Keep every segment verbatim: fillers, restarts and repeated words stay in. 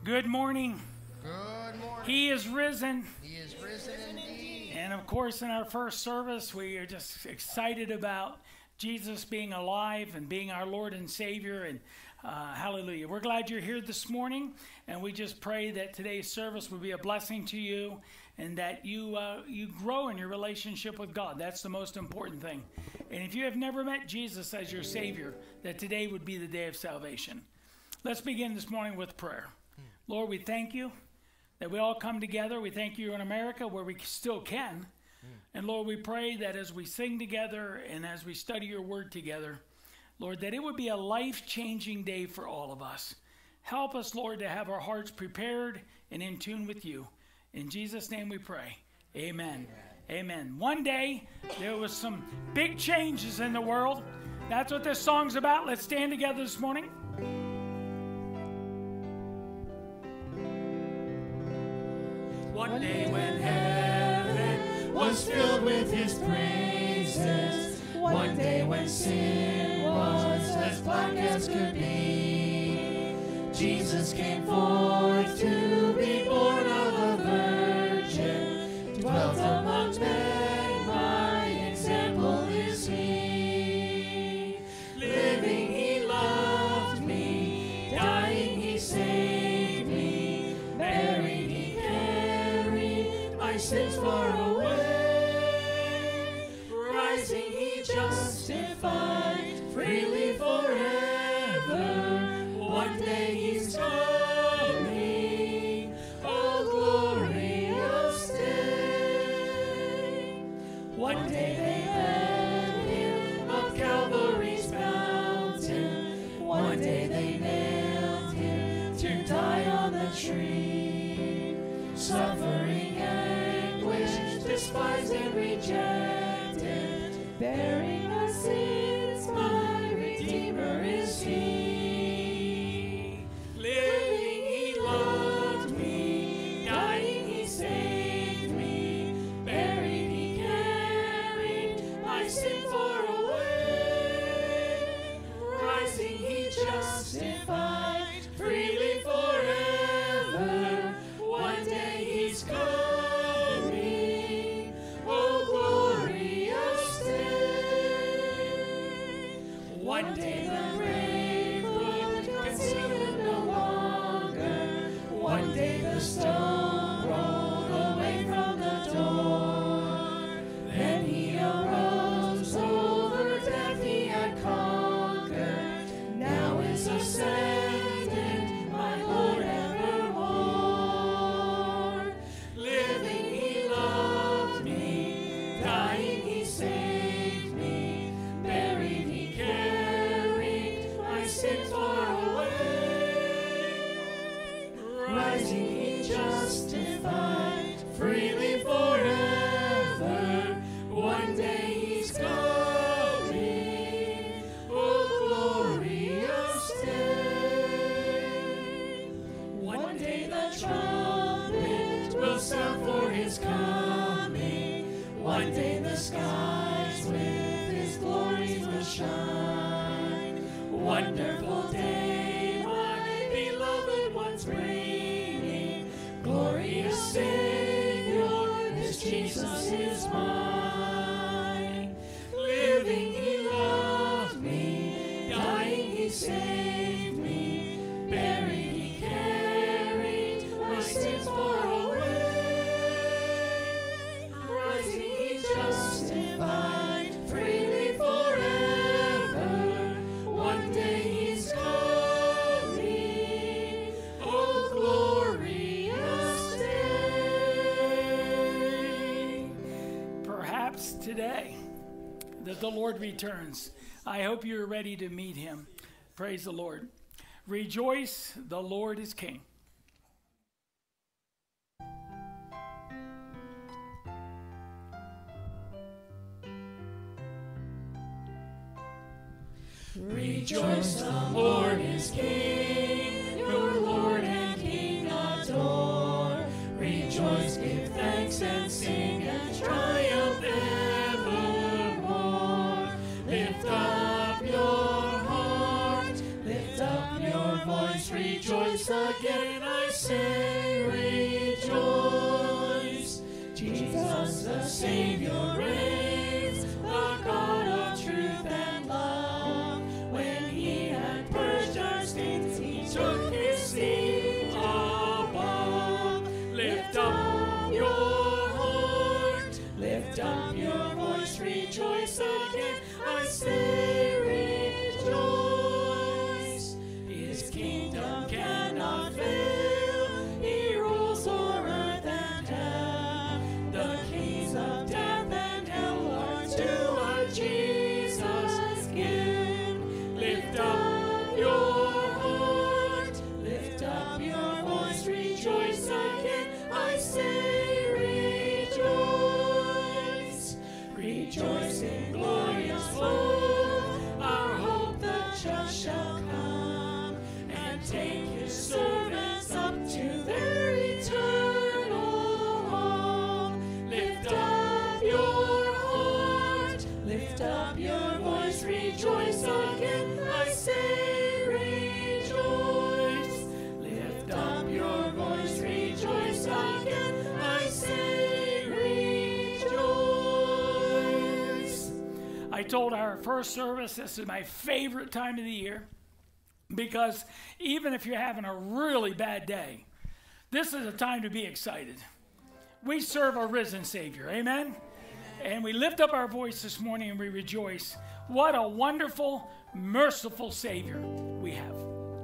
Good morning. Good morning. He is risen. He is risen indeed. And of course, in our first service, we are just excited about Jesus being alive and being our Lord and Savior. And uh, hallelujah. We're glad you're here this morning. And we just pray that today's service will be a blessing to you and that you uh, you grow in your relationship with God. That's the most important thing. And if you have never met Jesus as your Savior, that today would be the day of salvation. Let's begin this morning with prayer. Lord, we thank you that we all come together. We thank you in America where we still can. And Lord, we pray that as we sing together and as we study your word together, Lord, that it would be a life-changing day for all of us. Help us, Lord, to have our hearts prepared and in tune with you. In Jesus' name we pray. Amen. Amen. Amen. One day, there was some big changes in the world. That's what this song's about. Let's stand together this morning. One day when heaven was filled with his praises, one day when sin was as black as could be, Jesus came forth to be born of a virgin, dwelt among men, my example is he. Living he loved me, dying he saved me, buried he carried my sins far away, rising he justified freely forever. One day he's coming, oh glorious day. One day they led him up Calvary's mountain, one day they nailed him to die on the tree, suffering anguish, despised and rejected, bearing our sins, my Redeemer is he. Living he loved me, dying he saved me, buried he carried my sin far away, rising he justified freely forever. One day he's coming, oh glorious day. One day the grave would conceal him no longer, one day the stone rolled away from the door, then he arose, over death he had conquered, now is ascended, my Lord evermore. Living he loved me, dying he saved me, buried he carried my sins far away, rising he justified freely forever. One day he's coming, oh glorious day. One day the trumpet will sound for his coming, one day the skies with his glories will shine. Wonderful day, my beloved ones bringing, glorious Savior, this Jesus is mine. Living he loved me, dying he saved me, buried he carried my sins far away, rising he justified freely forever. One day he's coming, oh glorious day. Perhaps today that the Lord returns. I hope you're ready to meet him. Praise the Lord. Rejoice, the Lord is King. Rejoice, the Lord is King, your Lord and King adore. Rejoice, give thanks and sing and triumph evermore. Lift up your heart, lift up your voice, rejoice rejoice again, I say rejoice. Jesus the Savior reigns, the God of truth and love. When he had purged our sins, he took his seat above. Lift up your heart, lift up your voice, rejoice again, I say rejoice. His kingdom cannot fail, he rules o'er earth and heaven. The keys of death and hell are to our Jesus given. Lift up your heart, lift up your voice, rejoice again, I say rejoice. Rejoice in glorious flow, our hope the just shall come, and take his servants up to their eternal home. Lift up your heart, lift up your voice, rejoice again, I say rejoice. Lift up your voice, rejoice again, I say rejoice. I told our first service this is my favorite time of the year because even if you're having a really bad day, this is a time to be excited. We serve a risen Savior. Amen? Amen. And we lift up our voice this morning and we rejoice. What a wonderful, merciful Savior we have.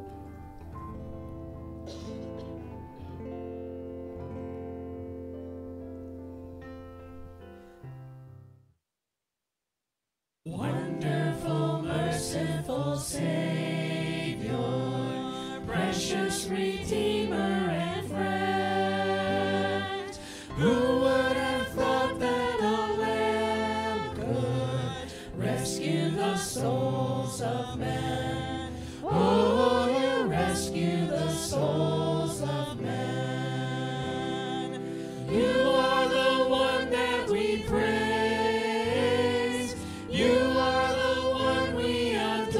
Wonderful, merciful Savior, precious Redeemer and friend, who would have thought that a lamb could rescue the souls of men? Oh, you rescue the souls of men. You are the one that we praise. You are the one we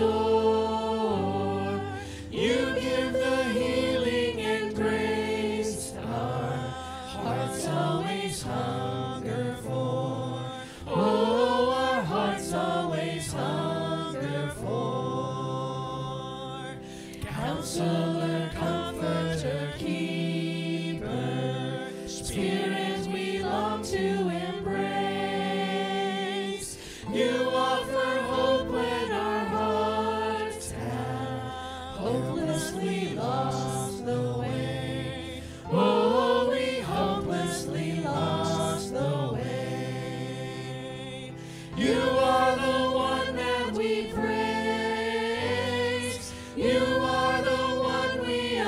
adore. You give the healing and grace our hearts always hunger for. Oh, our hearts always hunger for. Counselor, Comforter, Keeper, Spirit we long to embrace. You offer hope when our hearts have hopelessly lost the way. Oh, we hopelessly lost the way. You are the one that we praise. You are the one we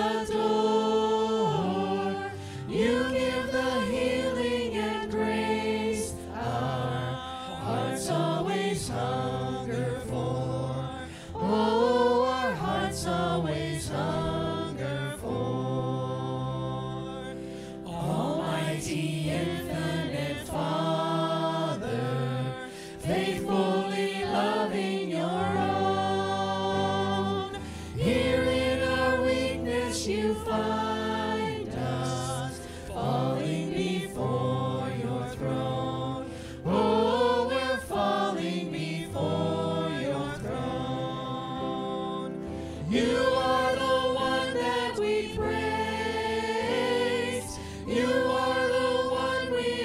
adore. You give the healing and grace our hearts always hunger for. Oh, our hearts always hunger for. Almighty infinite Father, faithfully loving your own, here in our weakness you find us, falling before your throne. Oh, we're falling before your throne. You are the one that we praise. You are the one we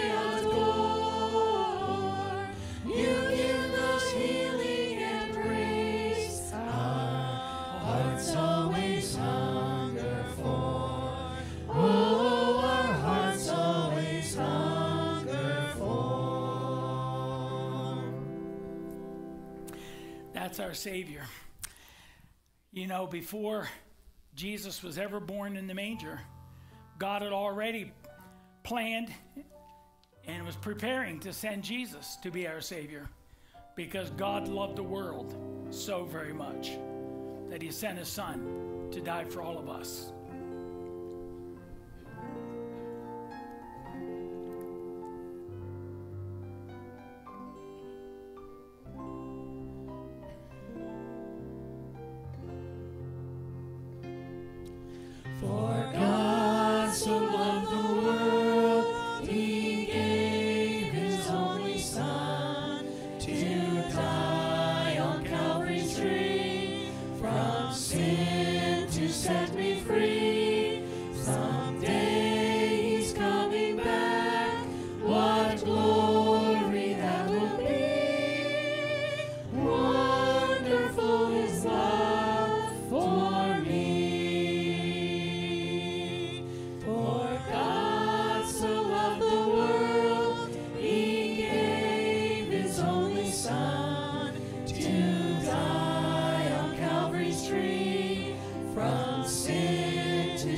adore. You give us healing and grace our hearts always hunger for. Oh, our hearts always hunger for. That's our Savior. You know, before Jesus was ever born in the manger, God had already planned and was preparing to send Jesus to be our Savior because God loved the world so very much that he sent his Son to die for all of us.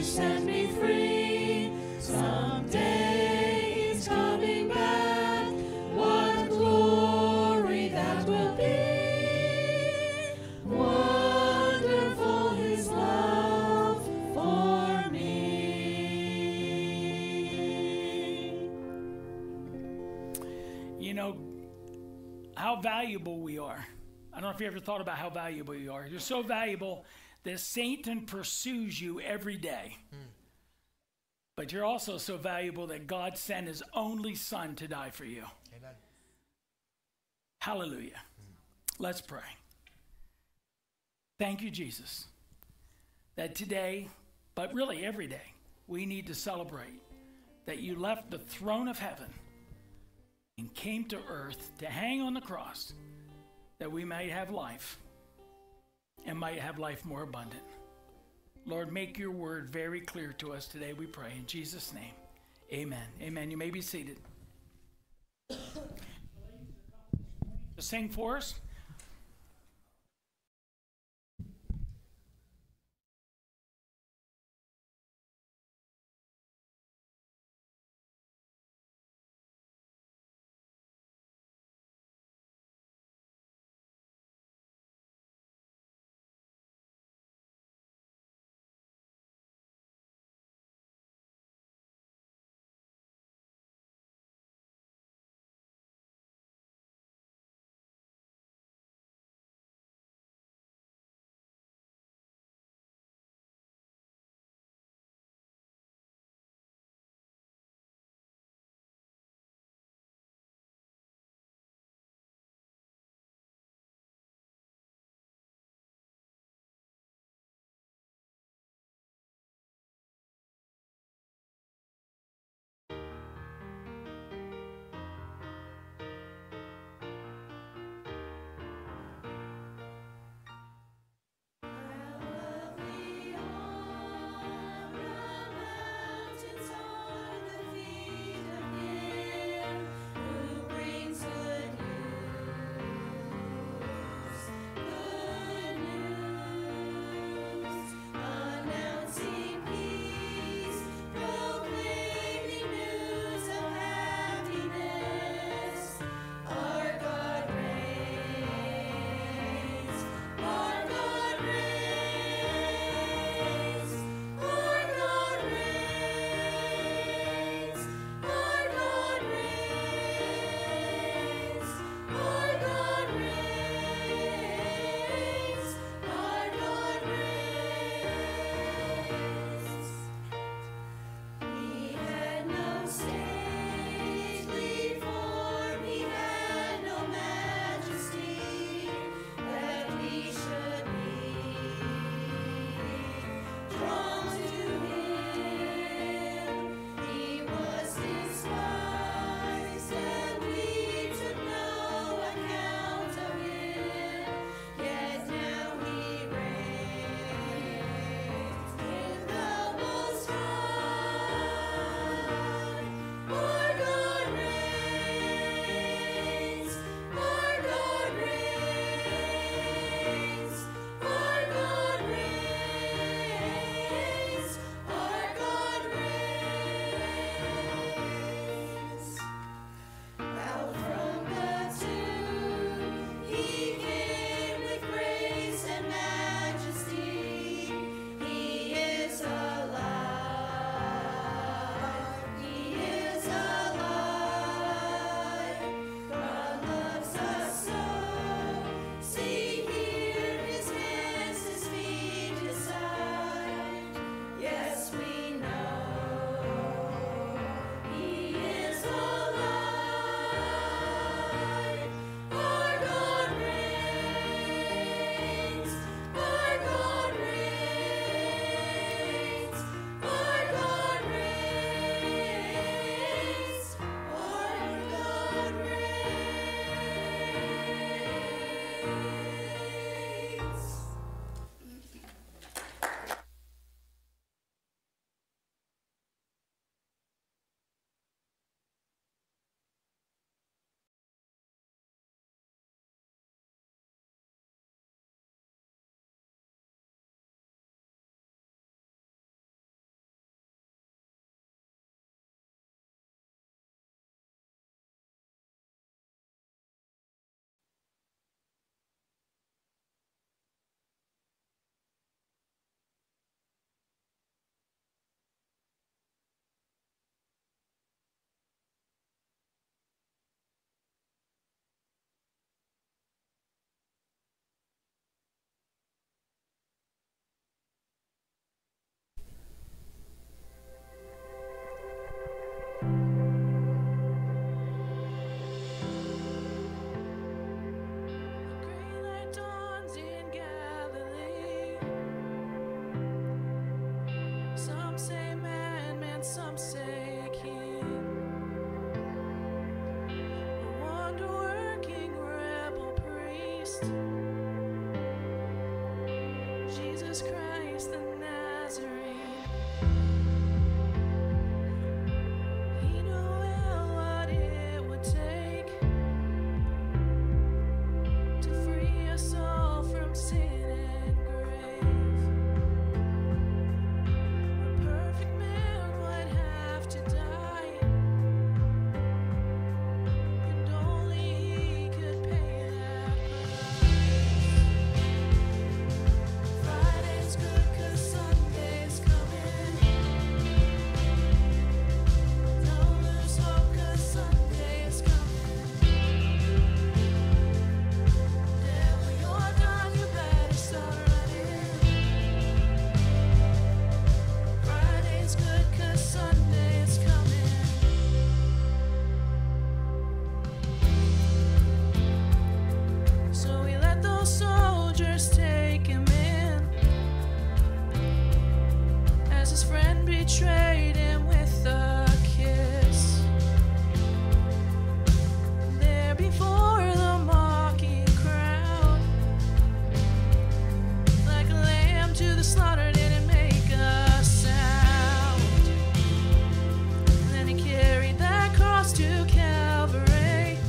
set me free. Someday he's coming back. What glory that will be. Wonderful his love for me. You know how valuable we are. I don't know if you ever thought about how valuable you are. You're so valuable that Satan pursues you every day. Mm. But you're also so valuable that God sent his only son to die for you. Amen. Hallelujah. Mm. Let's pray. Thank you, Jesus, that today, but really every day, we need to celebrate that you left the throne of heaven and came to earth to hang on the cross, that we might have life and might have life more abundant. Lord, make your word very clear to us today, we pray. In Jesus' name, amen. Amen. You may be seated. To sing for us. Some say man, man, some say king. A wonder-working rebel priest. Jesus Christ the Nazarene. He knew well what it would take to free us all from sin and grave. A perfect man would have to die, and only he could pay that price. Friday's good 'cause Sunday's coming. Don't lose hope 'cause Sunday is coming. Devil, you're done, you better start running. Friday's good 'cause Sunday is coming. So we let those soldiers take him in, as his friend betrayed him with a kiss. There before the mocking crowd, like a lamb to the slaughter, didn't make a sound. Then he carried that cross to Calvary,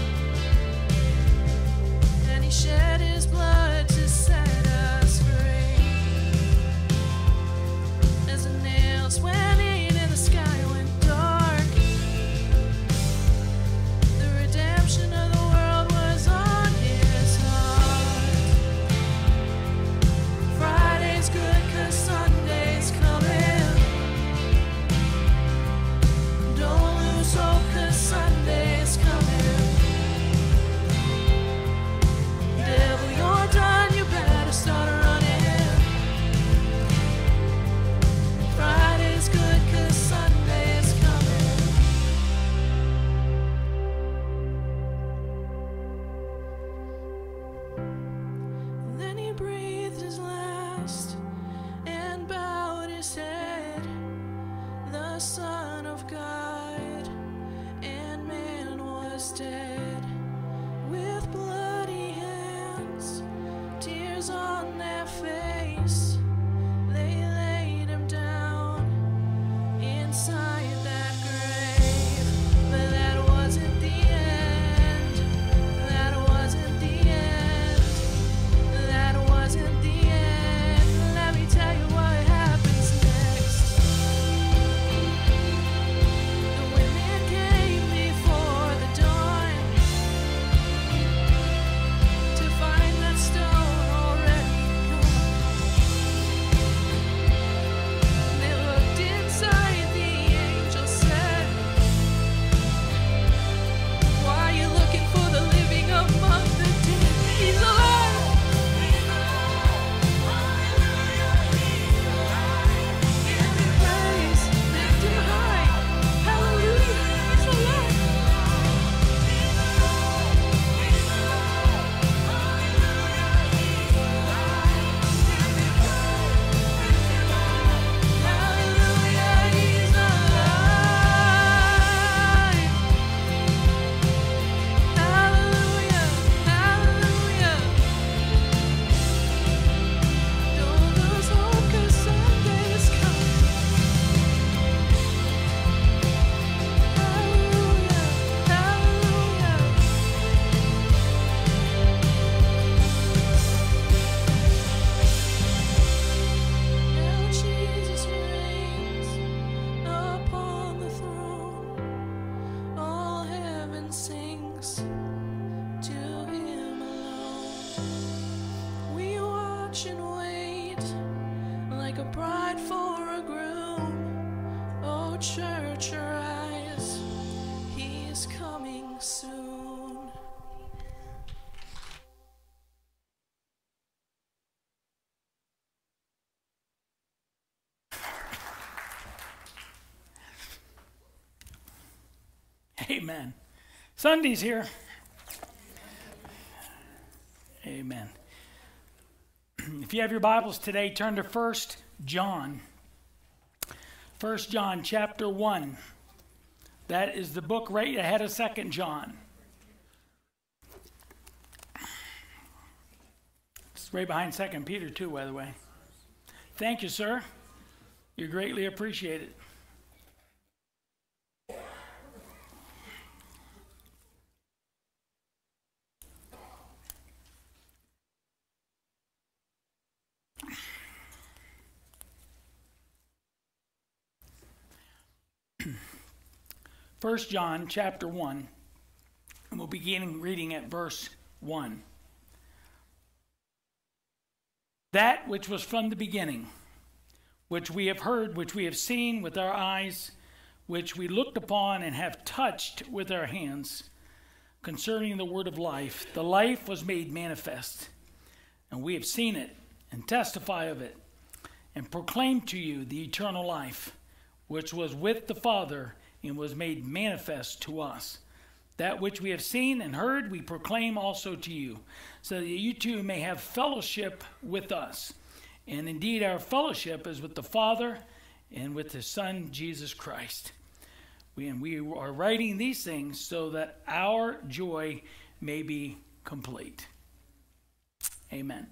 and he shed his blood to set us free. As the nails went in and the sky went dark, the redemption of the world was on his heart. Friday's good 'cause Sunday's coming. Don't lose hope 'cause Sunday's coming. Devil, you're done, you better start running. Friday's good 'cause Sunday's coming. Then he breathed his last and bowed his head. The Son of God and man was dead. With bloody hands, tears on their face, they laid him down inside that grave. But that wasn't the end. That wasn't the end. That wasn't the end. Let me tell you what happens next. The women came before the dawn to find that stone already gone. They looked inside, the angel said, "Why are you looking for the living among the dead? He's alive! Give him praise, lift him high. Hallelujah, he's alive!" Hallelujah, he's alive. Hallelujah, hallelujah. Don't lose hope 'cause Sunday's coming. Hallelujah, hallelujah. Now Jesus reigns upon the throne. All heaven sings to him alone. We watch and wait like a bride for a groom. Oh, church, arise, he's coming soon. Amen. Sunday's here. Amen. If you have your Bibles today, turn to First John. First John chapter one. That is the book right ahead of Second John. It's right behind Second Peter too, by the way. Thank you, sir. You're greatly appreciated. First John chapter one, and we'll begin reading at verse one. That which was from the beginning, which we have heard, which we have seen with our eyes, which we looked upon and have touched with our hands, concerning the word of life. The life was made manifest, and we have seen it and testify of it, and proclaim to you the eternal life, which was with the Father and was made manifest to us. That which we have seen and heard, we proclaim also to you, so that you too may have fellowship with us. And indeed, our fellowship is with the Father and with His Son, Jesus Christ. We, and we are writing these things so that our joy may be complete. Amen.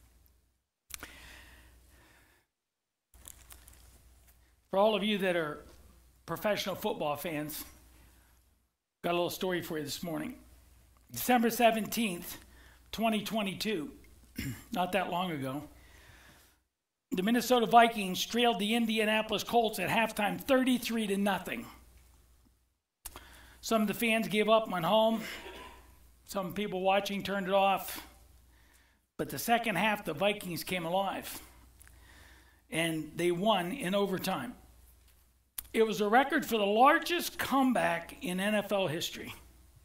For all of you that are professional football fans, got a little story for you this morning. December seventeenth, twenty twenty-two, not that long ago, the Minnesota Vikings trailed the Indianapolis Colts at halftime thirty-three to nothing. Some of the fans gave up and went home. Some people watching turned it off. But the second half, the Vikings came alive, and they won in overtime. It was a record for the largest comeback in N F L history.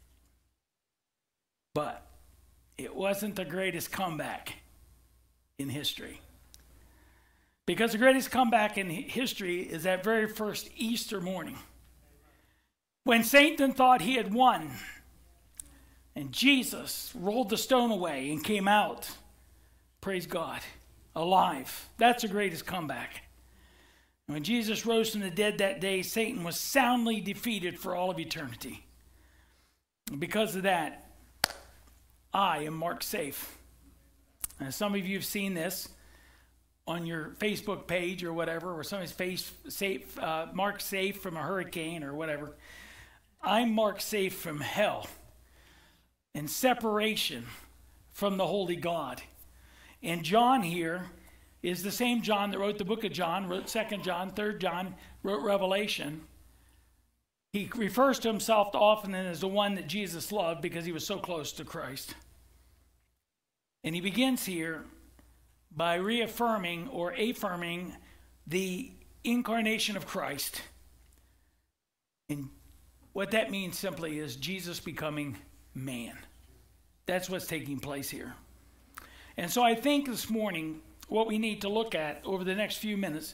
But it wasn't the greatest comeback in history. Because the greatest comeback in history is that very first Easter morning, when Satan thought he had won, and Jesus rolled the stone away and came out, praise God, alive. That's the greatest comeback. When Jesus rose from the dead that day, Satan was soundly defeated for all of eternity. And because of that, I am marked safe. And some of you have seen this on your Facebook page or whatever, or somebody's face safe, uh, marked safe from a hurricane or whatever. I'm marked safe from hell and separation from the holy God. And John here is the same John that wrote the book of John, wrote Second John, Third John, wrote Revelation. He refers to himself often as the one that Jesus loved because he was so close to Christ. And he begins here by reaffirming or affirming the incarnation of Christ. And what that means simply is Jesus becoming man. That's what's taking place here. And so I think this morning, what we need to look at over the next few minutes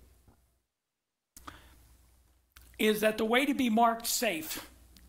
is that the way to be marked safe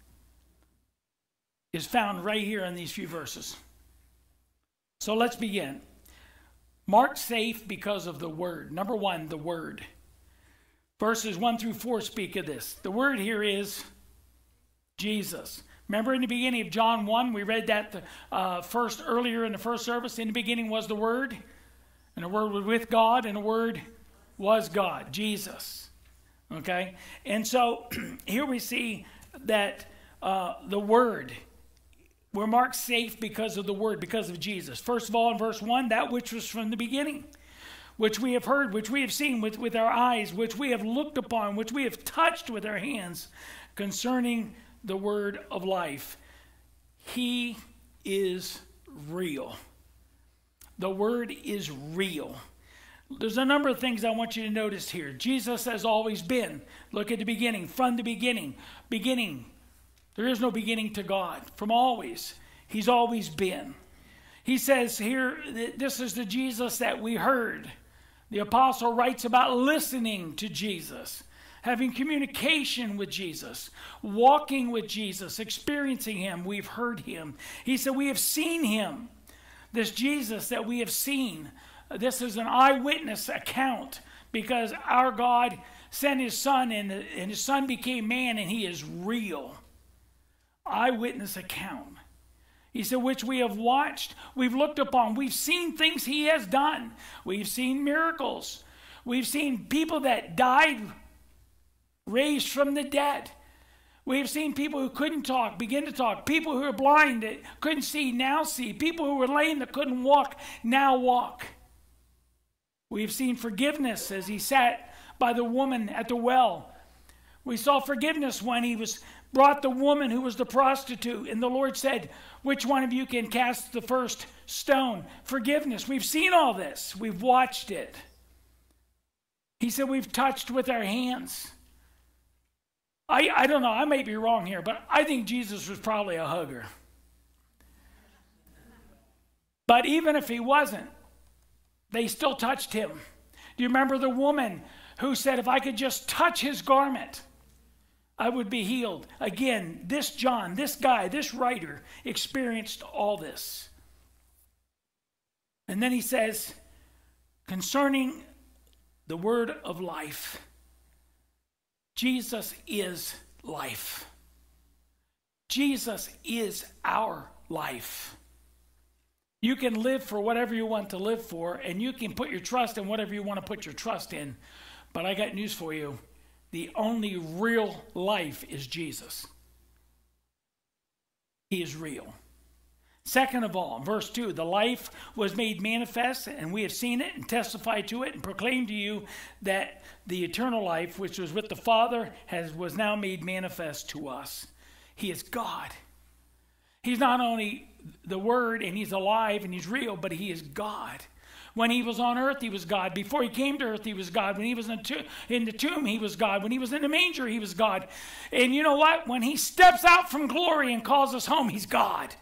is found right here in these few verses. So let's begin. Marked safe because of the word. Number one, the word. Verses one through four speak of this. The word here is Jesus. Remember in the beginning of John one, we read that the, uh, first earlier in the first service. In the beginning was the Word, and the Word was with God, and the Word was God, Jesus. Okay? And so here we see that uh, the Word, we're marked safe because of the Word, because of Jesus. First of all, in verse one, that which was from the beginning, which we have heard, which we have seen with, with our eyes, which we have looked upon, which we have touched with our hands, concerning the word of life. He is real. The word is real. There's a number of things I want you to notice here. Jesus has always been. Look at the beginning. From the beginning. Beginning. There is no beginning to God. From always. He's always been. He says here, this is the Jesus that we heard. The apostle writes about listening to Jesus, having communication with Jesus, walking with Jesus, experiencing him. We've heard him. He said, we have seen him. This Jesus that we have seen. This is an eyewitness account because our God sent his son, and, and his son became man, and he is real. Eyewitness account. He said, which we have watched, we've looked upon, we've seen things he has done. We've seen miracles. We've seen people that died raised from the dead. We've seen people who couldn't talk begin to talk. People who were blind that couldn't see now see. People who were lame that couldn't walk now walk. We've seen forgiveness as he sat by the woman at the well. We saw forgiveness when he was brought the woman who was the prostitute, and the Lord said, which one of you can cast the first stone? Forgiveness. We've seen all this. We've watched it. He said we've touched with our hands. I, I don't know, I may be wrong here, but I think Jesus was probably a hugger. But even if he wasn't, they still touched him. Do you remember the woman who said, if I could just touch his garment, I would be healed? Again, this John, this guy, this writer experienced all this. And then he says, concerning the word of life, Jesus is life. Jesus is our life. You can live for whatever you want to live for, and you can put your trust in whatever you want to put your trust in. But I got news for you. The only real life is Jesus. He is real. Second of all, verse two, the life was made manifest, and we have seen it and testified to it and proclaimed to you that the eternal life, which was with the Father, has was now made manifest to us. He is God. He's not only the Word, and he's alive and he's real, but he is God. When he was on earth, he was God. Before he came to earth, he was God. When he was in, to- in the tomb, he was God. When he was in the manger, he was God. And you know what? When he steps out from glory and calls us home, he's God.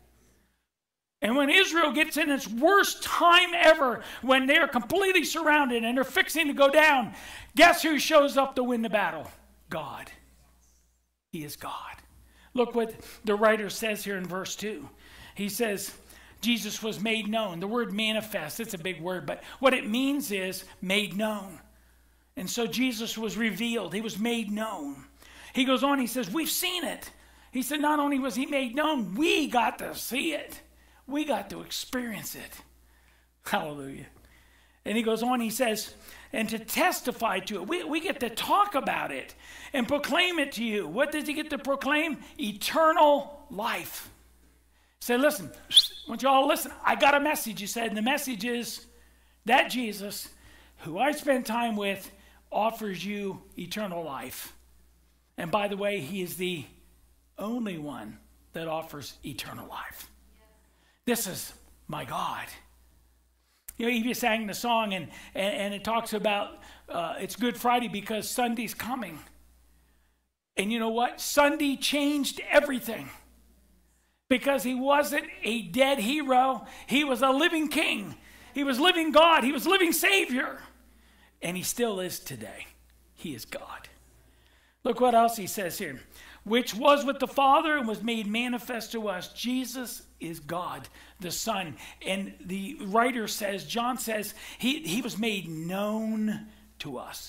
And when Israel gets in its worst time ever, when they're completely surrounded and they're fixing to go down, guess who shows up to win the battle? God. He is God. Look what the writer says here in verse two. He says, Jesus was made known. The word manifest, it's a big word, but what it means is made known. And so Jesus was revealed. He was made known. He goes on, he says, we've seen it. He said, not only was he made known, we got to see it. We got to experience it. Hallelujah. And he goes on, he says, and to testify to it. We, we get to talk about it and proclaim it to you. What does he get to proclaim? Eternal life. Say, listen, I want you all to listen. I got a message, he said, and the message is that Jesus, who I spend time with, offers you eternal life. And by the way, he is the only one that offers eternal life. This is my God. You know, Evie sang the song, and, and, and it talks about uh, it's Good Friday because Sunday's coming. And you know what? Sunday changed everything. Because he wasn't a dead hero. He was a living king. He was living God. He was living Savior. And he still is today. He is God. Look what else he says here. Which was with the Father and was made manifest to us. Jesus is God, the Son. And the writer says, John says, he, he was made known to us.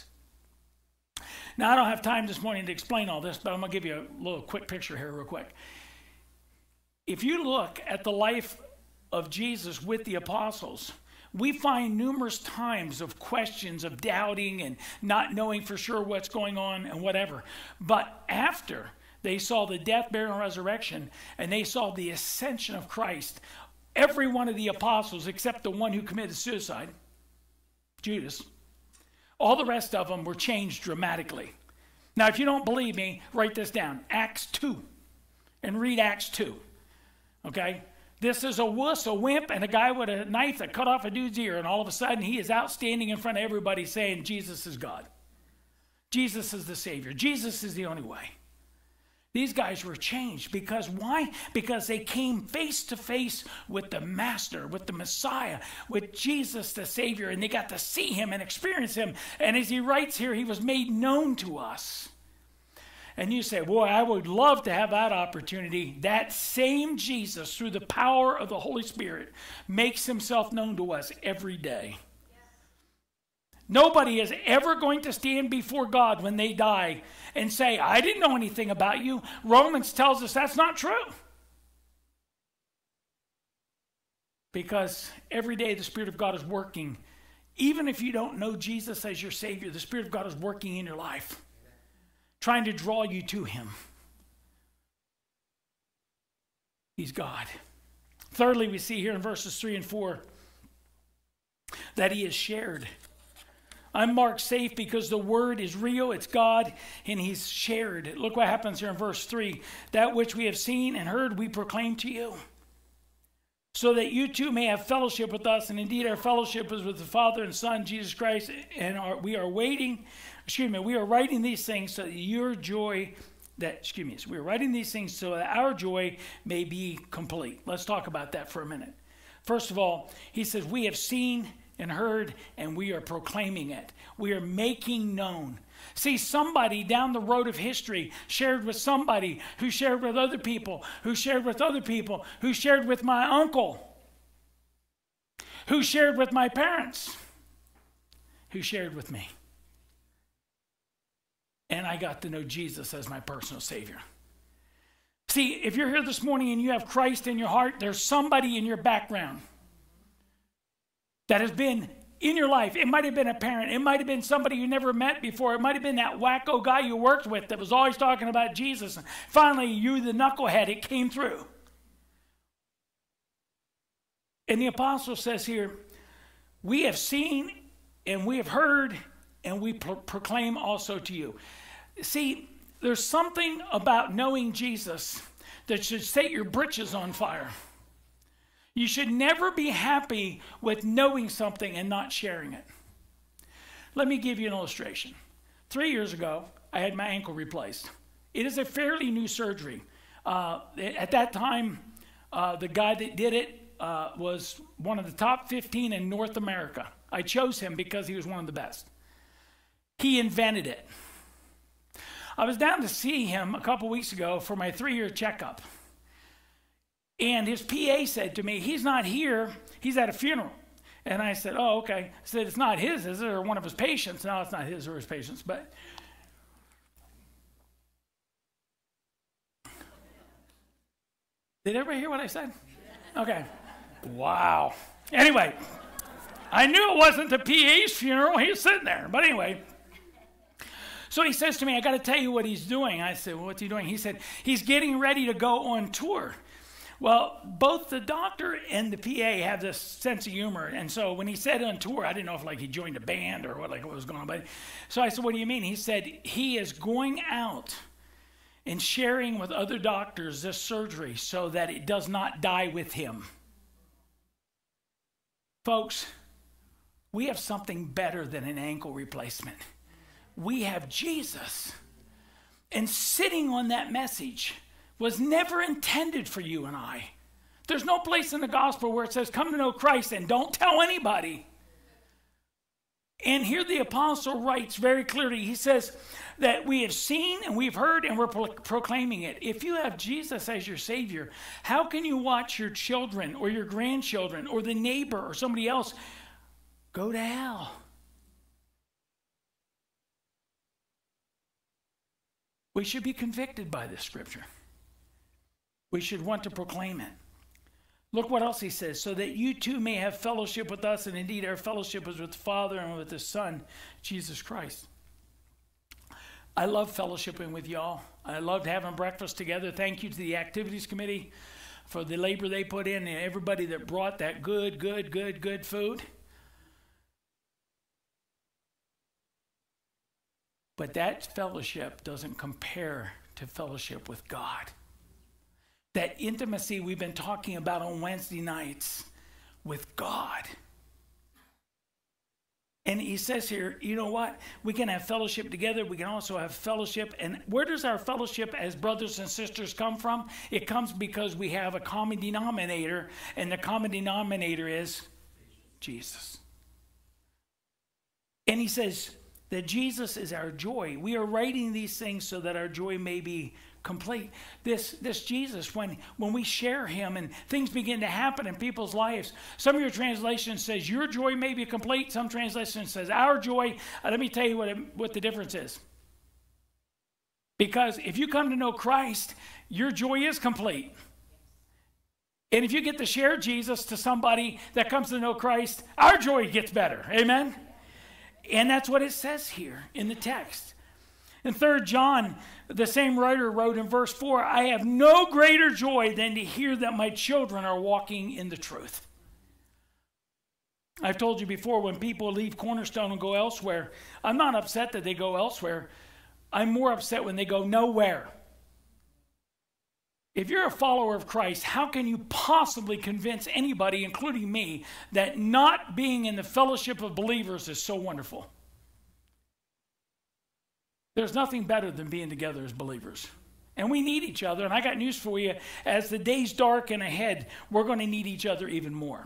Now, I don't have time this morning to explain all this, but I'm going to give you a little quick picture here real quick. If you look at the life of Jesus with the apostles, we find numerous times of questions, of doubting and not knowing for sure what's going on and whatever. But after they saw the death, burial, and resurrection, and they saw the ascension of Christ, every one of the apostles, except the one who committed suicide, Judas, all the rest of them were changed dramatically. Now, if you don't believe me, write this down, Acts two, and read Acts two, okay? This is a wuss, a wimp, and a guy with a knife that cut off a dude's ear, and all of a sudden he is out standing in front of everybody saying, Jesus is God. Jesus is the Savior. Jesus is the only way. These guys were changed because why? Because they came face to face with the Master, with the Messiah, with Jesus the Savior, and they got to see him and experience him. And as he writes here, he was made known to us. And you say, boy, I would love to have that opportunity. That same Jesus, through the power of the Holy Spirit, makes himself known to us every day. Nobody is ever going to stand before God when they die and say, I didn't know anything about you. Romans tells us that's not true. Because every day the Spirit of God is working. Even if you don't know Jesus as your Savior, the Spirit of God is working in your life, trying to draw you to him. He's God. Thirdly, we see here in verses three and four that he is shared. I'm marked safe because the word is real, it's God, and he's shared. Look what happens here in verse three. That which we have seen and heard we proclaim to you, so that you too may have fellowship with us. And indeed our fellowship is with the Father and Son, Jesus Christ. And our, we are waiting, excuse me, we are writing these things so that your joy, that, excuse me, so we are writing these things so that our joy may be complete. Let's talk about that for a minute. First of all, he says, we have seen and heard, and we are proclaiming it. We are making known. See, somebody down the road of history shared with somebody who shared with other people, who shared with other people, who shared with my uncle, who shared with my parents, who shared with me. And I got to know Jesus as my personal Savior. See, if you're here this morning and you have Christ in your heart, there's somebody in your background that has been in your life. It might have been a parent. It might have been somebody you never met before. It might have been that wacko guy you worked with that was always talking about Jesus. And finally, you, the knucklehead, it came through. And the apostle says here, we have seen and we have heard and we pro- proclaim also to you. See, there's something about knowing Jesus that should set your britches on fire. You should never be happy with knowing something and not sharing it. Let me give you an illustration. Three years ago, I had my ankle replaced. It is a fairly new surgery. Uh, at that time, uh, the guy that did it uh, was one of the top fifteen in North America. I chose him because he was one of the best. He invented it. I was down to see him a couple weeks ago for my three-year checkup. And his P A said to me, he's not here, he's at a funeral. And I said, oh, okay. I said, it's not his, is it, or one of his patients? No, it's not his or his patients, but... Did everybody hear what I said? Okay. Wow. Anyway, I knew it wasn't the P A's funeral, he was sitting there. But anyway... So he says to me, I got to tell you what he's doing. I said, well, what's he doing? He said, he's getting ready to go on tour. Well, both the doctor and the P A have this sense of humor. And so when he said on tour, I didn't know if like he joined a band or what, like what was going on. But so I said, what do you mean? He said, he is going out and sharing with other doctors this surgery so that it does not die with him. Folks, we have something better than an ankle replacement. We have Jesus. And sitting on that message was never intended for you and I. There's no place in the gospel where it says, come to know Christ and don't tell anybody. And here the apostle writes very clearly, he says that we have seen and we've heard and we're pro- proclaiming it. If you have Jesus as your Savior, how can you watch your children or your grandchildren or the neighbor or somebody else go to hell? We should be convicted by this scripture. We should want to proclaim it. Look what else he says. So that you too may have fellowship with us, and indeed our fellowship is with the Father and with the Son, Jesus Christ. I love fellowshipping with y'all. I loved having breakfast together. Thank you to the activities committee for the labor they put in and everybody that brought that good, good, good, good food. But that fellowship doesn't compare to fellowship with God. That intimacy we've been talking about on Wednesday nights with God. And he says here, you know what? We can have fellowship together. We can also have fellowship. And where does our fellowship as brothers and sisters come from? It comes because we have a common denominator, and the common denominator is Jesus. And he says that Jesus is our joy. We are writing these things so that our joy may be complete. This this Jesus, when, when we share him and things begin to happen in people's lives, some of your translations says your joy may be complete. Some translations says our joy. Uh, let me tell you what, it, what the difference is. Because if you come to know Christ, your joy is complete. And if you get to share Jesus to somebody that comes to know Christ, our joy gets better. Amen? And that's what it says here in the text. In Third John, the same writer wrote in verse four, I have no greater joy than to hear that my children are walking in the truth. I've told you before, when people leave Cornerstone and go elsewhere, I'm not upset that they go elsewhere. I'm more upset when they go nowhere. If you're a follower of Christ, how can you possibly convince anybody, including me, that not being in the fellowship of believers is so wonderful? There's nothing better than being together as believers. And we need each other. And I got news for you. As the days darken ahead, we're going to need each other even more.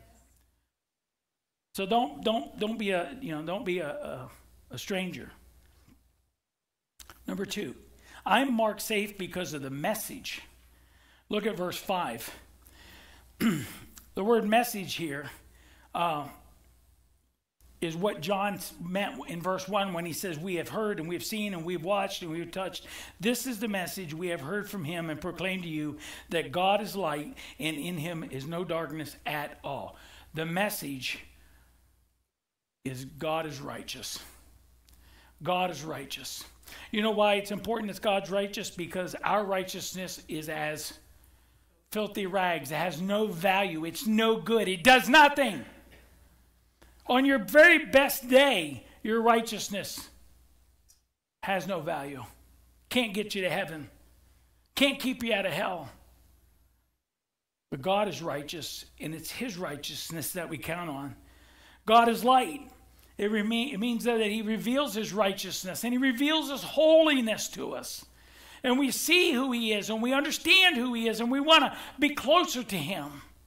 So don't don't don't be a you know don't be a, a, a stranger. Number two, I'm marked safe because of the message. Look at verse five. The word message here uh, is what John meant in verse one when he says, we have heard and we have seen and we've watched and we've touched. This is the message we have heard from him and proclaimed to you, that God is light and in him is no darkness at all. The message is God is righteous. God is righteous. You know why it's important that God's righteous? Because our righteousness is as filthy rags. It has no value. It's no good. It does nothing. On your very best day, your righteousness has no value. Can't get you to heaven. Can't keep you out of hell. But God is righteous, and it's his righteousness that we count on. God is light. It, remain, it means that he reveals his righteousness, and he reveals his holiness to us. And we see who he is, and we understand who he is, and we want to be closer to him.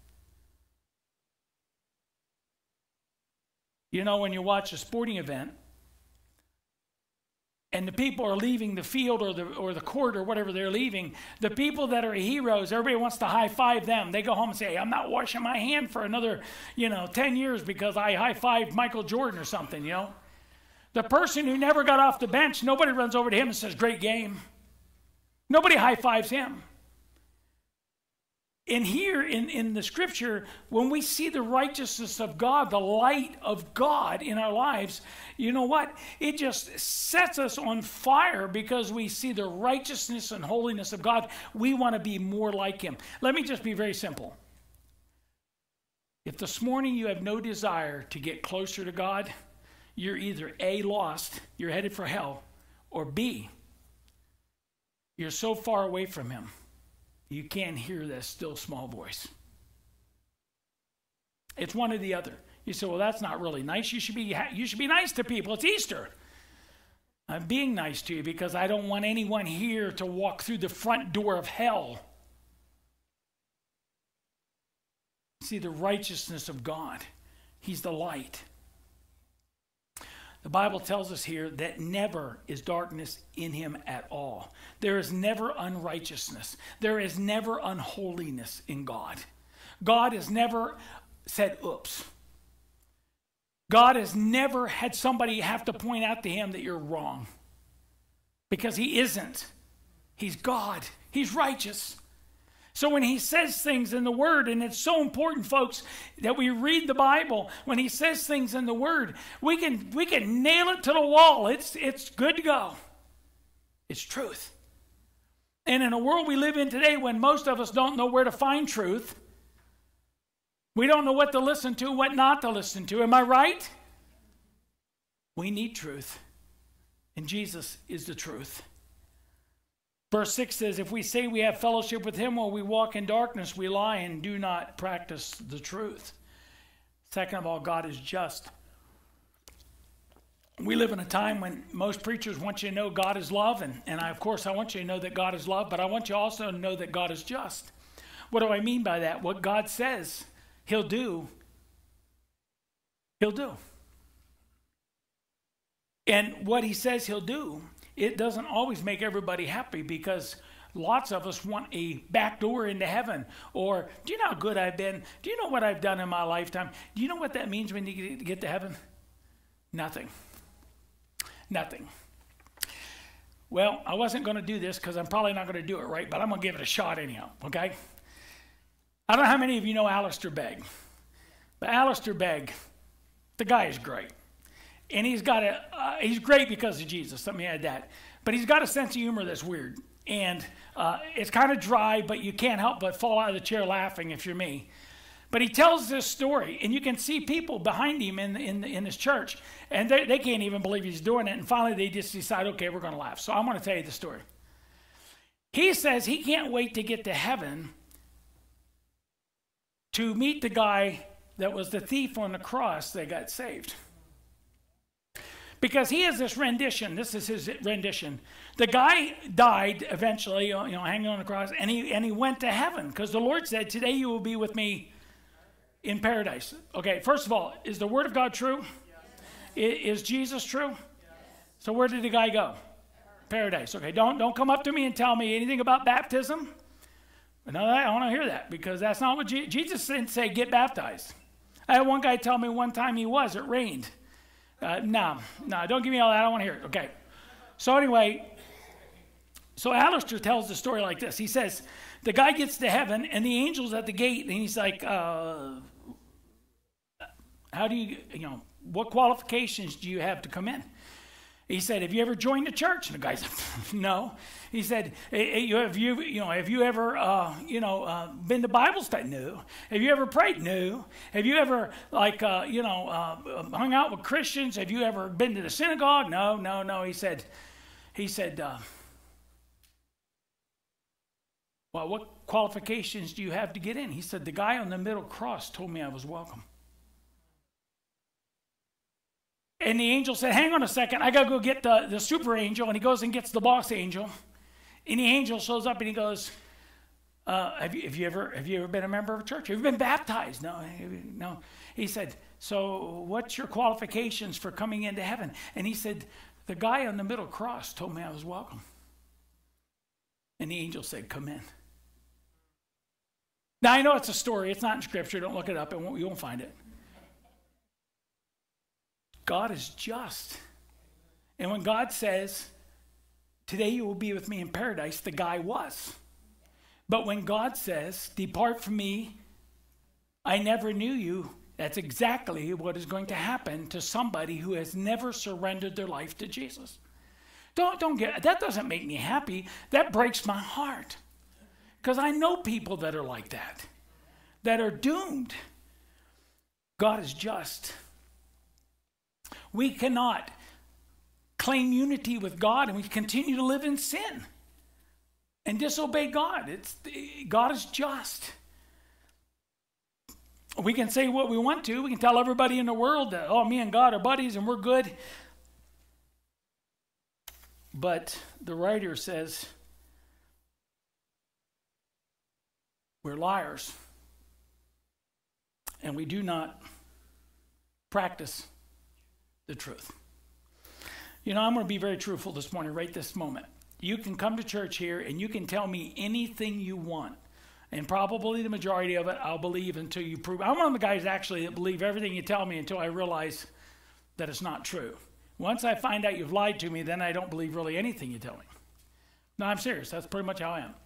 You know, when you watch a sporting event, and the people are leaving the field or the or the court or whatever they're leaving, the people that are heroes, everybody wants to high-five them. They go home and say, I'm not washing my hand for another, you know, ten years because I high-fived Michael Jordan or something, you know. The person who never got off the bench, nobody runs over to him and says, great game. Nobody high-fives him. And here in, in the scripture, when we see the righteousness of God, the light of God in our lives, you know what? It just sets us on fire because we see the righteousness and holiness of God. We want to be more like him. Let me just be very simple. If this morning you have no desire to get closer to God, you're either A, lost, you're headed for hell, or B, you're so far away from him, you can't hear that still small voice. It's one or the other. You say, well, that's not really nice. You should be, you should be nice to people. It's Easter. I'm being nice to you because I don't want anyone here to walk through the front door of hell. See the righteousness of God. He's the light. The Bible tells us here that never is darkness in him at all. There is never unrighteousness. There is never unholiness in God. God has never said, oops. God has never had somebody have to point out to him that you're wrong. Because he isn't. He's God. He's righteous. So when he says things in the Word, and it's so important, folks, that we read the Bible, when he says things in the Word, we can we can nail it to the wall. It's, it's good to go. It's truth. And in a world we live in today when most of us don't know where to find truth, we don't know what to listen to, what not to listen to. Am I right? We need truth. And Jesus is the truth. Verse six says, if we say we have fellowship with him while we walk in darkness, we lie and do not practice the truth. Second of all, God is just. We live in a time when most preachers want you to know God is love, and, and I, of course I want you to know that God is love, but I want you also to know that God is just. What do I mean by that? What God says he'll do, he'll do. And what he says he'll do, it doesn't always make everybody happy because lots of us want a back door into heaven. Or, do you know how good I've been? Do you know what I've done in my lifetime? Do you know what that means when you get to heaven? Nothing. Nothing. Well, I wasn't going to do this because I'm probably not going to do it right, but I'm going to give it a shot anyhow, okay? I don't know how many of you know Alistair Begg. But Alistair Begg, the guy is great. And he's got a, uh, he's great because of Jesus. Let me add that. But he's got a sense of humor that's weird. And uh, it's kind of dry, but you can't help but fall out of the chair laughing if you're me. But he tells this story, and you can see people behind him in, in, in his church, and they, they can't even believe he's doing it. And finally, they just decide, okay, we're going to laugh. So I'm going to tell you the story. He says he can't wait to get to heaven to meet the guy that was the thief on the cross that got saved. Because he has this rendition. This is his rendition. The guy died eventually, you know, hanging on the cross, and he, and he went to heaven because the Lord said, today you will be with me in paradise. Okay, first of all, is the word of God true? Yes. Is Jesus true? Yes. So where did the guy go? Paradise. Okay, don't don't come up to me and tell me anything about baptism. No, I don't want to hear that because that's not what Je- Jesus didn't say, get baptized. I had one guy tell me one time he was, it rained. Uh, no, no, don't give me all that, I don't want to hear it. Okay, so anyway, so Alistair tells the story like this. He says, the guy gets to heaven and the angel's at the gate and he's like, uh, how do you, you know, what qualifications do you have to come in? He said, have you ever joined a church? And the guy said, no. He said, have you, you know, have you ever, uh, you know, uh, been to Bible study? No. Have you ever prayed? No. Have you ever, like, uh, you know, uh, hung out with Christians? Have you ever been to the synagogue? No, no, no. He said, he said, uh, well, what qualifications do you have to get in? He said, the guy on the middle cross told me I was welcome. And the angel said, hang on a second, I got to go get the, the super angel. And he goes and gets the boss angel. And the angel shows up and he goes, uh, have, you, have, you ever, have you ever been a member of a church? Have you been baptized? No, no. He said, so what's your qualifications for coming into heaven? And he said, the guy on the middle cross told me I was welcome. And the angel said, come in. Now, I know it's a story. It's not in Scripture. Don't look it up. And you won't find it. God is just. And when God says, today you will be with me in paradise, the guy was. But when God says, depart from me, I never knew you, that's exactly what is going to happen to somebody who has never surrendered their life to Jesus. Don't, don't get, that doesn't make me happy. That breaks my heart. Because I know people that are like that, that are doomed. God is just. We cannot claim unity with God and we continue to live in sin and disobey God. It's, God is just. We can say what we want to. We can tell everybody in the world that, oh, me and God are buddies and we're good. But the writer says we're liars and we do not practice the truth. You know, I'm going to be very truthful this morning, right this moment. You can come to church here and you can tell me anything you want. And probably the majority of it I'll believe until you prove. I'm one of the guys actually that believe everything you tell me until I realize that it's not true. Once I find out you've lied to me, then I don't believe really anything you tell me. No, I'm serious. That's pretty much how I am.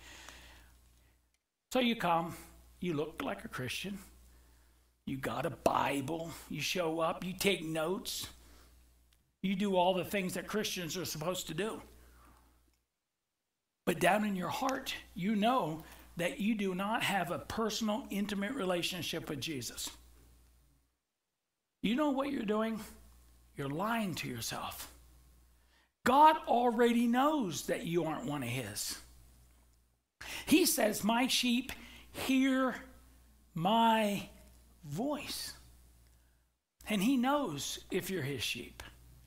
So you come, you look like a Christian. You got a Bible, you show up, you take notes, you do all the things that Christians are supposed to do. But down in your heart, you know that you do not have a personal, intimate relationship with Jesus. You know what you're doing? You're lying to yourself. God already knows that you aren't one of his. He says, my sheep hear my voice. And he knows if you're his sheep.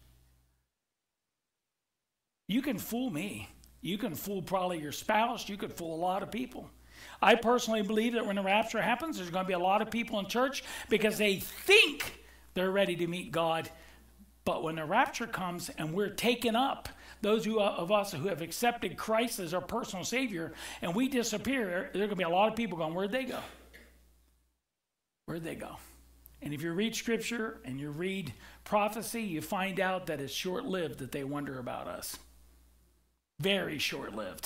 You can fool me. You can fool probably your spouse. You could fool a lot of people. I personally believe that when the rapture happens, there's going to be a lot of people in church because they think they're ready to meet God. But when the rapture comes and we're taken up, those who, of us who have accepted Christ as our personal Savior, and we disappear, there are going to be a lot of people going, where'd they go? Where'd they go? And if you read Scripture and you read prophecy, you find out that it's short-lived that they wonder about us. Very short-lived.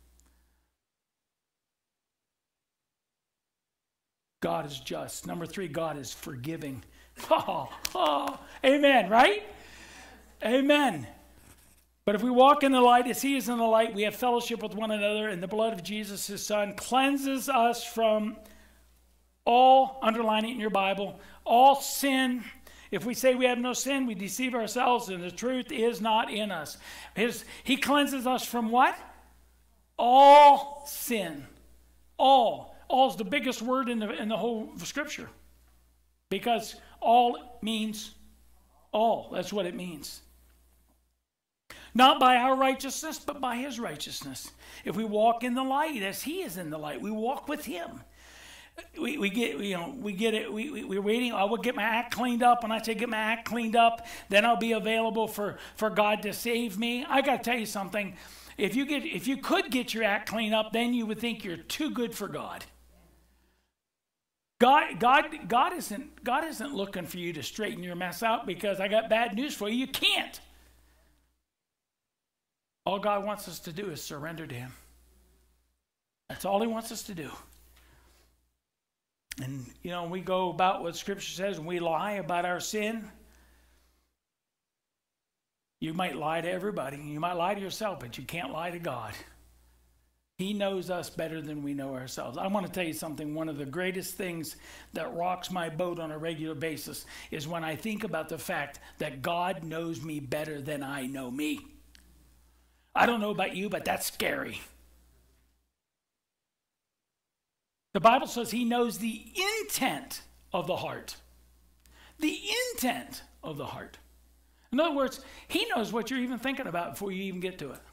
God is just. Number three, God is forgiving. Oh, oh, amen, right? Amen. But if we walk in the light as he is in the light, we have fellowship with one another, and the blood of Jesus, his son, cleanses us from all, underline it in your Bible, all sin. If we say we have no sin, we deceive ourselves, and the truth is not in us. His, he cleanses us from what? All sin. All. All is the biggest word in the, in the whole Scripture. Because all means all. That's what it means. Not by our righteousness, but by his righteousness. If we walk in the light as he is in the light, we walk with him. We, we get, you know, we get it. We, we, we're waiting. I will get my act cleaned up. When I say get my act cleaned up, then I'll be available for, for God to save me. I got to tell you something. If you get, if you could get your act cleaned up, then you would think you're too good for God. God, God, God isn't, God isn't looking for you to straighten your mess out, because I got bad news for you. You can't. All God wants us to do is surrender to him. That's all he wants us to do. And, you know, we go about what Scripture says, and we lie about our sin. You might lie to everybody. You might lie to yourself, but you can't lie to God. He knows us better than we know ourselves. I want to tell you something. One of the greatest things that rocks my boat on a regular basis is when I think about the fact that God knows me better than I know me. I don't know about you, but that's scary. The Bible says he knows the intent of the heart. The intent of the heart. In other words, he knows what you're even thinking about before you even get to it.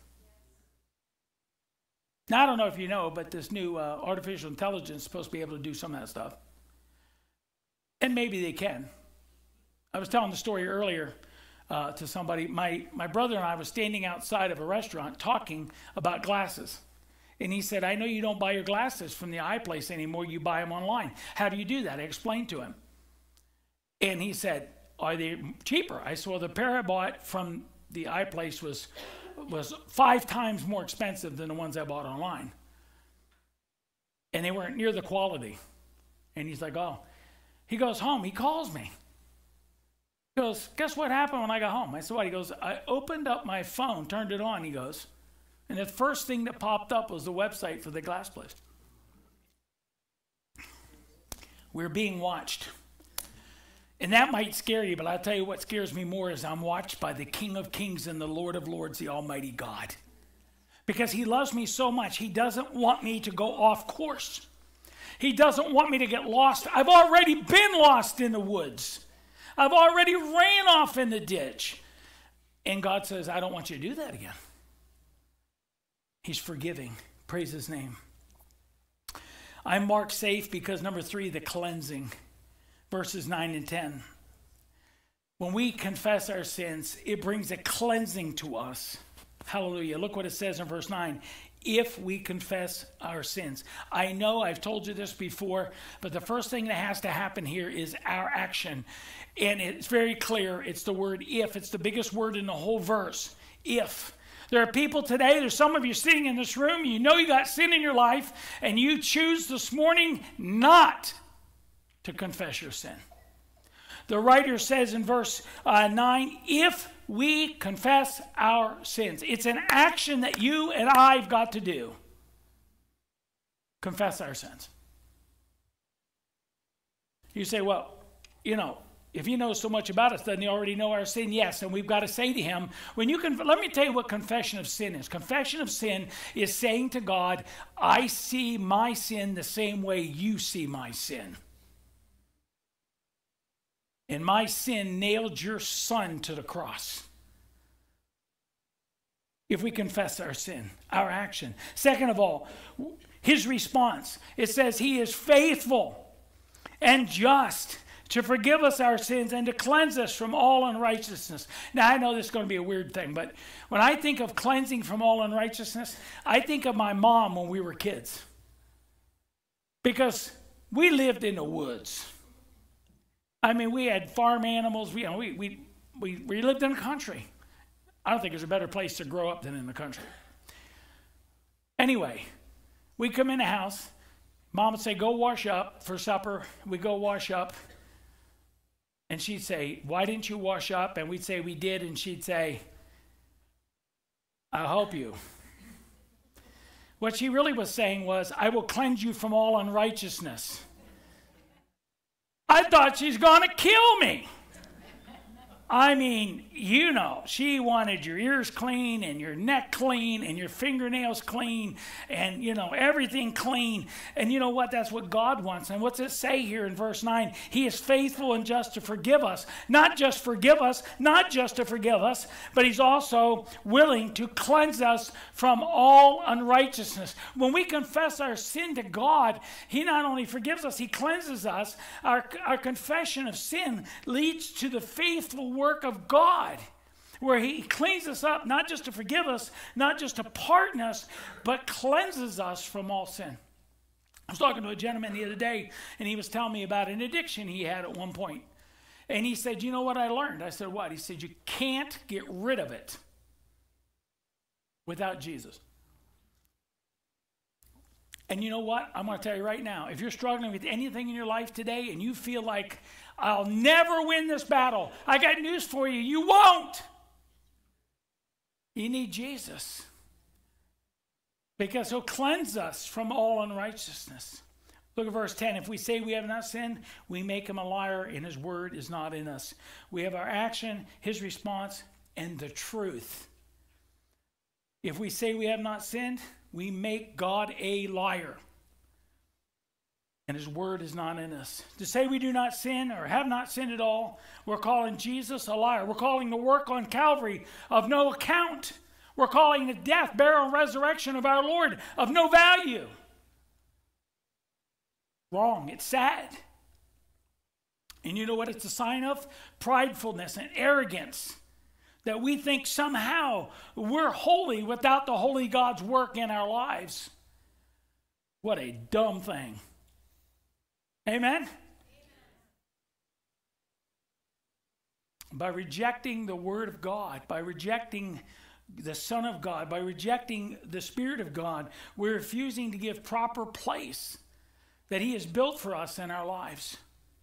Now, I don't know if you know, but this new uh, artificial intelligence is supposed to be able to do some of that stuff. And maybe they can. I was telling the story earlier uh, to somebody. My, my brother and I was standing outside of a restaurant talking about glasses. And he said, I know you don't buy your glasses from the eye place anymore. You buy them online. How do you do that? I explained to him. And he said, are they cheaper? I said, well, the pair I bought from the eye place was... was five times more expensive than the ones I bought online. And they weren't near the quality. And he's like, oh. He goes home. He calls me. He goes, guess what happened when I got home? I said, what? He goes, I opened up my phone, turned it on, he goes. And the first thing that popped up was the website for the glass place. We're being watched. And that might scare you, but I'll tell you what scares me more is I'm watched by the King of Kings and the Lord of Lords, the Almighty God. Because he loves me so much, he doesn't want me to go off course. He doesn't want me to get lost. I've already been lost in the woods. I've already ran off in the ditch. And God says, I don't want you to do that again. He's forgiving. Praise his name. I'm marked safe because, number three, the cleansing. Verses nine and ten. When we confess our sins, it brings a cleansing to us. Hallelujah. Look what it says in verse nine. If we confess our sins. I know I've told you this before, but the first thing that has to happen here is our action. And it's very clear. It's the word if. It's the biggest word in the whole verse. If. There are people today, there's some of you sitting in this room, you know you got sin in your life, and you choose this morning not to confess your sin. The writer says in verse uh, nine, if we confess our sins. It's an action that you and I have got to do. Confess our sins. You say, well, you know, if he knows so much about us, doesn't he already know our sin? Yes, and we've got to say to him, when you can, let me tell you what confession of sin is. Confession of sin is saying to God, I see my sin the same way you see my sin. And my sin nailed your son to the cross. If we confess our sin, our action. Second of all, his response. It says he is faithful and just to forgive us our sins and to cleanse us from all unrighteousness. Now, I know this is going to be a weird thing, but when I think of cleansing from all unrighteousness, I think of my mom when we were kids. Because we lived in the woods. I mean, we had farm animals. We, you know, we, we, we, we lived in the country. I don't think there's a better place to grow up than in the country. Anyway, we come in the house. Mom would say, go wash up for supper. We go wash up. And she'd say, why didn't you wash up? And we'd say, we did. And she'd say, I'll help you. What she really was saying was, I will cleanse you from all unrighteousness. I thought she's going to kill me. I mean, you know, she wanted your ears clean and your neck clean and your fingernails clean and, you know, everything clean. And you know what? That's what God wants. And what's it say here in verse nine? He is faithful and just to forgive us. Not just forgive us, not just to forgive us, but he's also willing to cleanse us from all unrighteousness. When we confess our sin to God, he not only forgives us, he cleanses us. Our, our confession of sin leads to the faithful work of God, where he cleans us up, not just to forgive us, not just to pardon us, but cleanses us from all sin. I was talking to a gentleman the other day, and he was telling me about an addiction he had at one point. And he said, you know what I learned? I said, what? He said, you can't get rid of it without Jesus. And you know what? I'm going to tell you right now, if you're struggling with anything in your life today and you feel like, I'll never win this battle, I got news for you. You won't. You need Jesus. Because he'll cleanse us from all unrighteousness. Look at verse ten. If we say we have not sinned, we make him a liar, and his word is not in us. We have our action, his response, and the truth. If we say we have not sinned, we make God a liar, and his word is not in us. To say we do not sin or have not sinned at all, we're calling Jesus a liar. We're calling the work on Calvary of no account. We're calling the death, burial, and resurrection of our Lord of no value. Wrong. It's sad. And you know what it's a sign of? Pridefulness and arrogance. That we think somehow we're holy without the holy God's work in our lives. What a dumb thing. Amen? Amen? By rejecting the Word of God, by rejecting the Son of God, by rejecting the Spirit of God, we're refusing to give proper place that he has built for us in our lives.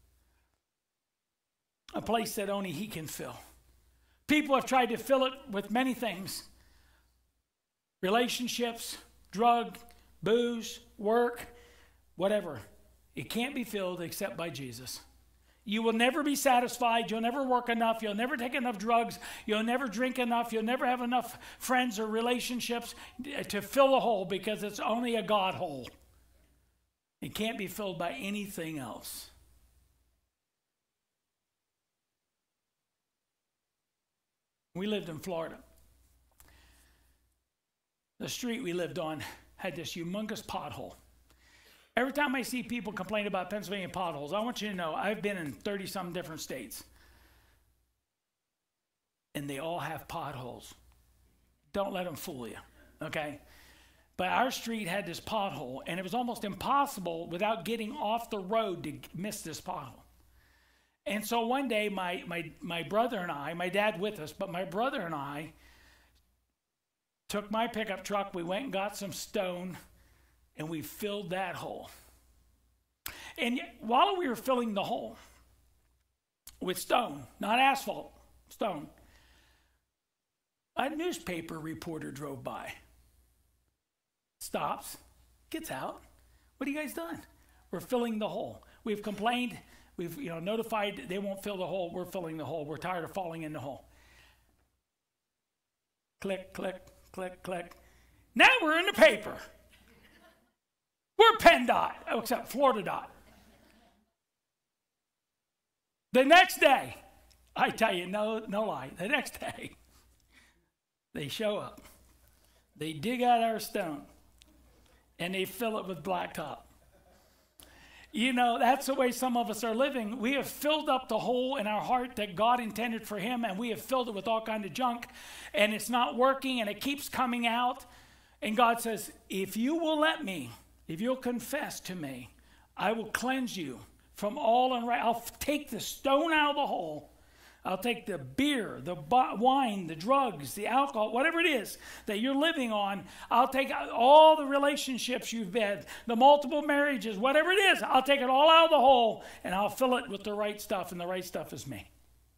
A place that only he can fill. People have tried to fill it with many things. Relationships, drug, booze, work, whatever. It can't be filled except by Jesus. You will never be satisfied. You'll never work enough. You'll never take enough drugs. You'll never drink enough. You'll never have enough friends or relationships to fill the hole, because it's only a God hole. It can't be filled by anything else. We lived in Florida. The street we lived on had this humongous pothole. Every time I see people complain about Pennsylvania potholes, I want you to know I've been in thirty-some different states. And they all have potholes. Don't let them fool you, okay? But our street had this pothole, and it was almost impossible without getting off the road to miss this pothole. And so one day, my, my, my brother and I, my dad with us, but my brother and I took my pickup truck, we went and got some stone, and we filled that hole. And while we were filling the hole with stone, not asphalt, stone, a newspaper reporter drove by. Stops, gets out. What have you guys done? We're filling the hole. We've complained. We've you know, notified they won't fill the hole. We're filling the hole. We're tired of falling in the hole. Click, click, click, click. Now we're in the paper. We're PennDOT, oh, except Florida Dot. The next day, I tell you, no, no lie, the next day, they show up. They dig out our stone, and they fill it with blacktop. You know, that's the way some of us are living. We have filled up the hole in our heart that God intended for him, and we have filled it with all kind of junk, and it's not working, and it keeps coming out. And God says, if you will let me, if you'll confess to me, I will cleanse you from all unrighteousness. I'll take the stone out of the hole. I'll take the beer, the wine, the drugs, the alcohol, whatever it is that you're living on. I'll take all the relationships you've had, the multiple marriages, whatever it is. I'll take it all out of the hole, and I'll fill it with the right stuff, and the right stuff is me.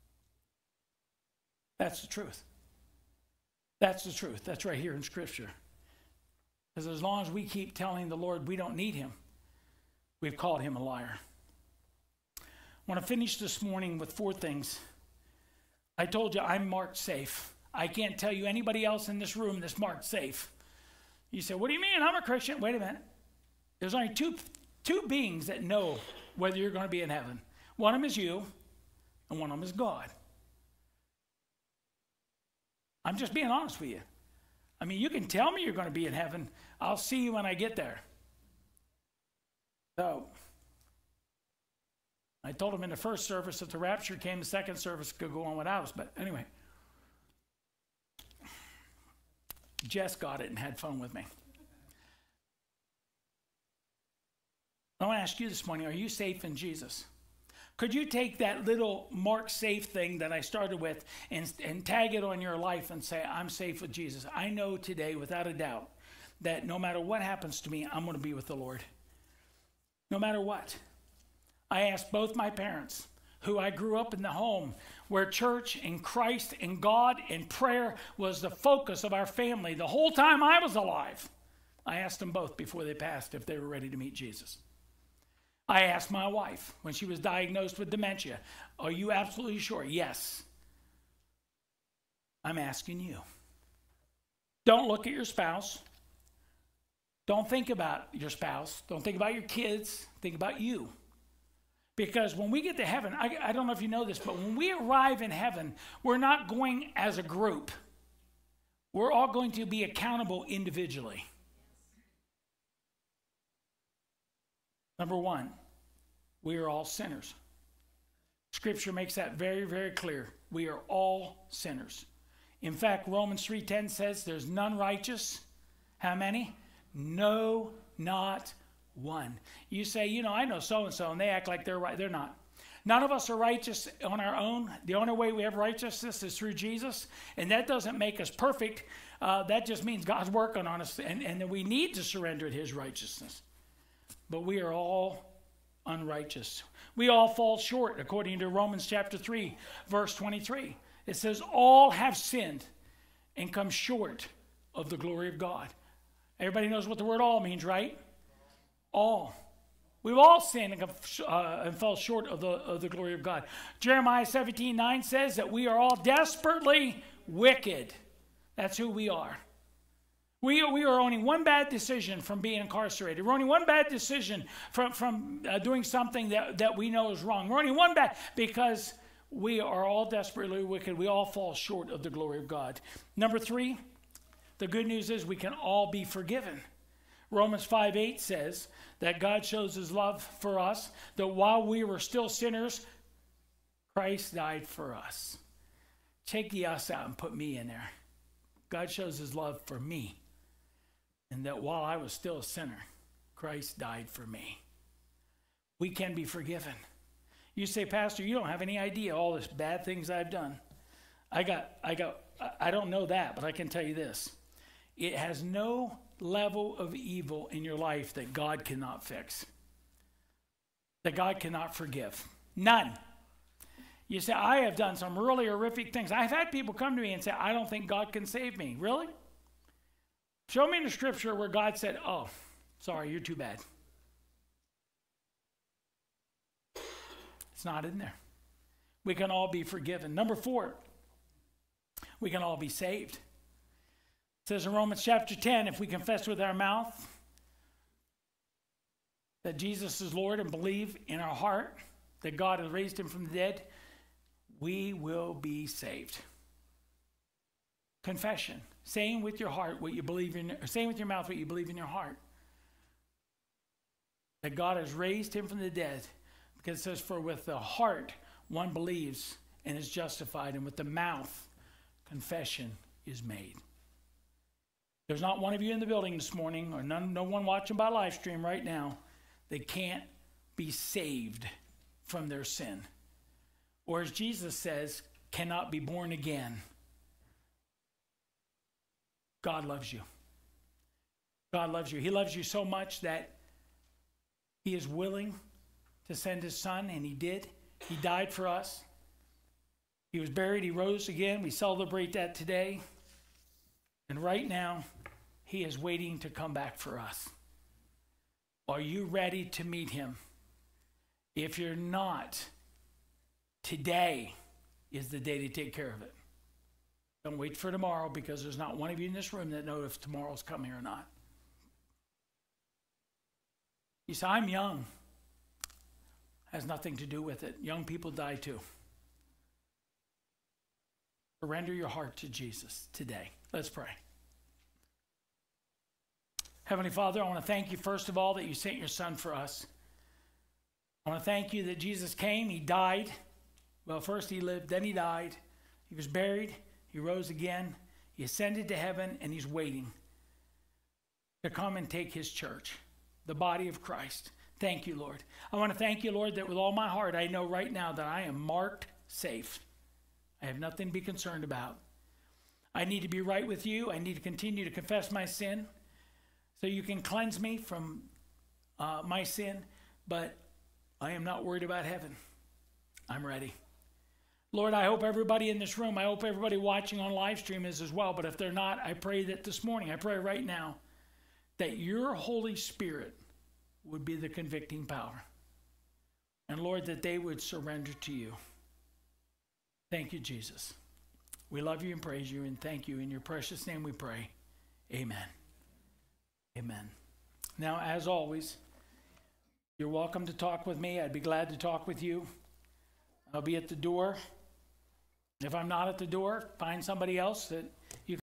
That's the truth. That's the truth. That's right here in Scripture. Because as long as we keep telling the Lord we don't need him, we've called him a liar. I want to finish this morning with four things. I told you I'm marked safe. I can't tell you anybody else in this room that's marked safe. You say, what do you mean? I'm a Christian. Wait a minute. There's only two, two beings that know whether you're going to be in heaven. One of them is you, and one of them is God. I'm just being honest with you. I mean, you can tell me you're going to be in heaven. I'll see you when I get there. So, I told him in the first service if the rapture came, the second service could go on without us. But anyway, Jess got it and had fun with me. I want to ask you this morning, are you safe in Jesus? Could you take that little mark safe thing that I started with and, and tag it on your life and say, I'm safe with Jesus? I know today, without a doubt, that no matter what happens to me, I'm going to be with the Lord. No matter what. I asked both my parents, who I grew up in the home where church and Christ and God and prayer was the focus of our family the whole time I was alive. I asked them both before they passed if they were ready to meet Jesus. I asked my wife when she was diagnosed with dementia, are you absolutely sure? Yes. I'm asking you. Don't look at your spouse. Don't think about your spouse. Don't think about your kids. Think about you. Because when we get to heaven, I, I don't know if you know this, but when we arrive in heaven, we're not going as a group. We're all going to be accountable individually. Number one, we are all sinners. Scripture makes that very, very clear. We are all sinners. In fact, Romans three ten says there's none righteous. How many? No, not one. You say, you know, I know so-and-so, and they act like they're right. They're not. None of us are righteous on our own. The only way we have righteousness is through Jesus, and that doesn't make us perfect. Uh, that just means God's working on us, and, and that we need to surrender to his righteousness. But we are all unrighteous. We all fall short, according to Romans chapter three, verse twenty-three. It says, all have sinned and come short of the glory of God. Everybody knows what the word all means, right? All. We've all sinned and, come, uh, and fall short of the, of the glory of God. Jeremiah seventeen nine says that we are all desperately wicked. That's who we are. We, we are only one bad decision from being incarcerated. We're only one bad decision from, from uh, doing something that, that we know is wrong. We're only one bad because we are all desperately wicked. We all fall short of the glory of God. Number three, the good news is we can all be forgiven. Romans five eight says that God shows his love for us, that while we were still sinners, Christ died for us. Take the us out and put me in there. God shows his love for me. And that while I was still a sinner, Christ died for me. We can be forgiven. You say, Pastor, you don't have any idea all the bad things I've done. I got, I got, I don't know that, but I can tell you this. It has no level of evil in your life that God cannot fix. That God cannot forgive. None. You say, I have done some really horrific things. I've had people come to me and say, I don't think God can save me. Really? Show me in the scripture where God said, oh, sorry, you're too bad. It's not in there. We can all be forgiven. Number four, we can all be saved. It says in Romans chapter ten, if we confess with our mouth that Jesus is Lord and believe in our heart that God has raised him from the dead, we will be saved. Confession. Saying with your heart what you believe in, or saying with your mouth what you believe in your heart. that God has raised him from the dead, because it says, for with the heart one believes and is justified, and with the mouth confession is made. There's not one of you in the building this morning, or none, no one watching by live stream right now, that can't be saved from their sin. Or as Jesus says, cannot be born again. God loves you. God loves you. He loves you so much that he is willing to send his son, and he did. He died for us. He was buried. He rose again. We celebrate that today. And right now, he is waiting to come back for us. Are you ready to meet him? If you're not, today is the day to take care of it. Don't wait for tomorrow, because there's not one of you in this room that knows if tomorrow's coming or not. You say, I'm young. Has nothing to do with it. Young people die too. Surrender your heart to Jesus today. Let's pray. Heavenly Father, I want to thank you, first of all, that you sent your son for us. I want to thank you that Jesus came. He died. Well, first he lived, then he died. He was buried. He rose again. He ascended to heaven, and he's waiting to come and take his church, the body of Christ. Thank you, Lord. I want to thank you, Lord, that with all my heart, I know right now that I am marked safe. I have nothing to be concerned about. I need to be right with you. I need to continue to confess my sin so you can cleanse me from uh, my sin. But I am not worried about heaven. I'm ready. Lord, I hope everybody in this room, I hope everybody watching on live stream is as well. But if they're not, I pray that this morning, I pray right now, that your Holy Spirit would be the convicting power. And Lord, that they would surrender to you. Thank you, Jesus. We love you and praise you and thank you. In your precious name we pray. Amen. Amen. Now, as always, you're welcome to talk with me. I'd be glad to talk with you. I'll be at the door. If I'm not at the door, find somebody else that